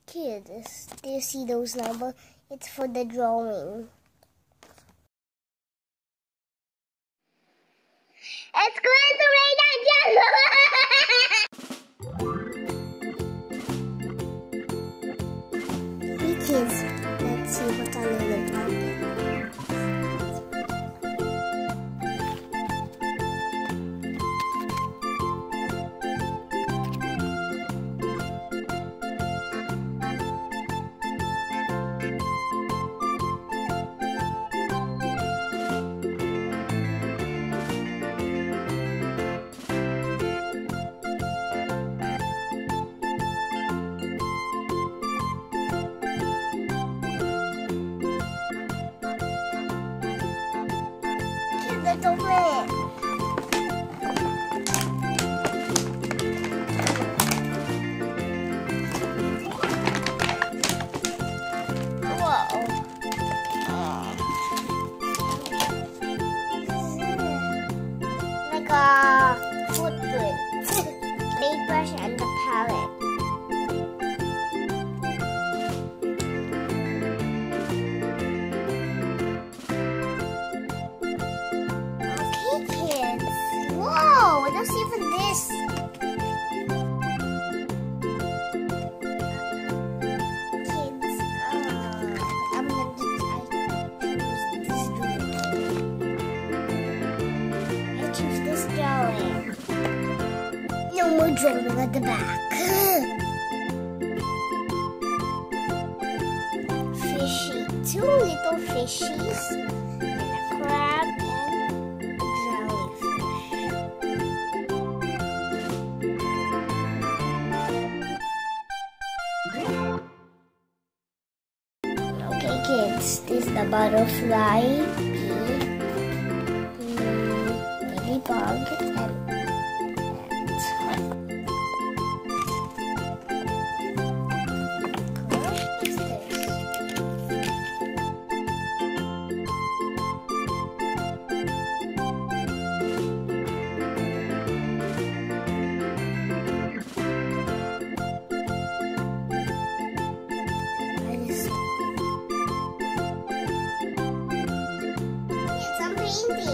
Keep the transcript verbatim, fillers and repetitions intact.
Kids, do you see those numbers? It's for the drawing. It's going to rain again! Hey kids, let's see what's on the lid. Let's open it. Whoa. Oh. Like a footprint. Paintbrush and the palette. Whoa, there's even this. Kids, uh, I'm gonna I choose this drawing. I choose this drawing. No more drawing at the back. Fishy, two little fishies, and a crab. Okay kids, this is the butterfly, bee, ladybug, and ant. What is this? Painting.